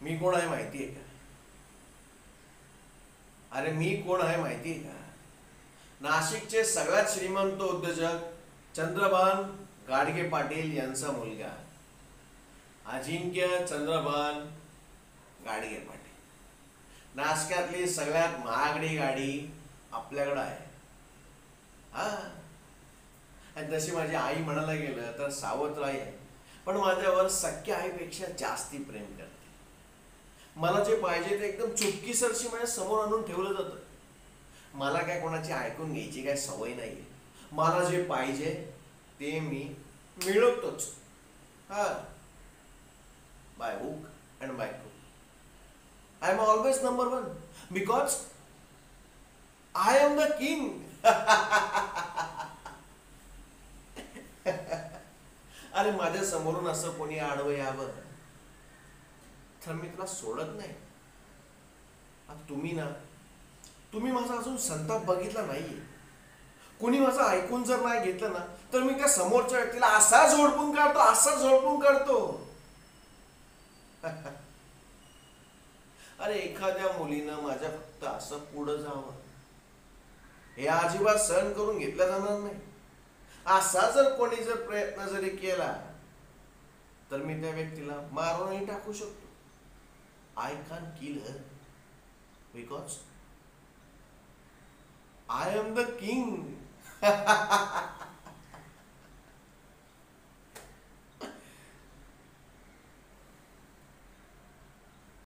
मी कोण आहे माहिती आहे का? अरे मी कोण आहे माहिती आहे का? नाशिकचे सगळ्यात श्रीमंत उद्योजक चंद्रभान गाडगे पाटील यांचा मुलगा अजिंक्य चंद्रभान गाडगे पाटील. नाशकातली सगळ्यात महागडी गाडी आपल्याकडं आहे. हा, आणि तशी माझी आई म्हणायला गेलं तर सावत्राई आहे, पण माझ्यावर सख्या आईपेक्षा जास्ती प्रेम करते. मला जे पाहिजे ते एकदम चुटकीसरशी माझ्या समोर आणून ठेवलं जातं. मला काय कोणाची ऐकून घ्यायची काय सवय नाहीये. मला जे पाहिजे ते मी मिळवतोच. हा, by hook and by crook. I am always number one because I am the king. अरे माझ्या समोरून असं कोणी आडवं यावं तर मी तुला सोडत नाही. तुम्ही माझा अजून संताप बघितला नाहीये. कोणी माझं ऐकून जर नाही घेतलं ना तर मी त्या समोरच्या व्यक्तीला असा झोडपून काढतो. अरे एखाद्या मुलीनं माझ्या फक्त असं पुढं जावं हे अजिबात सहन करून घेतलं जाणार नाही. असा जर कोणी जर प्रयत्न जरी केला तर मी त्या व्यक्तीला मारूनही टाकू शकतो. I can kill her because I am the king.